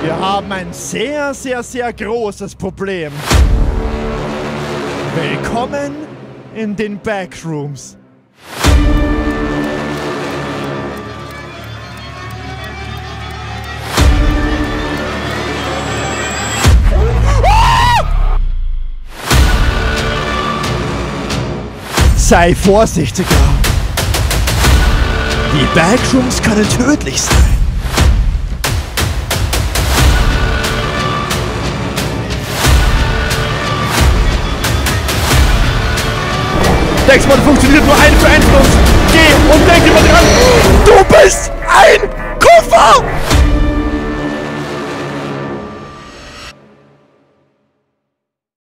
Wir haben ein sehr, sehr, sehr großes Problem. Willkommen in den Backrooms. Sei vorsichtiger. Die Backrooms können tödlich sein. Der Export funktioniert nur 1 zu 1 los. Geh und denk immer dran. Du bist ein Koffer!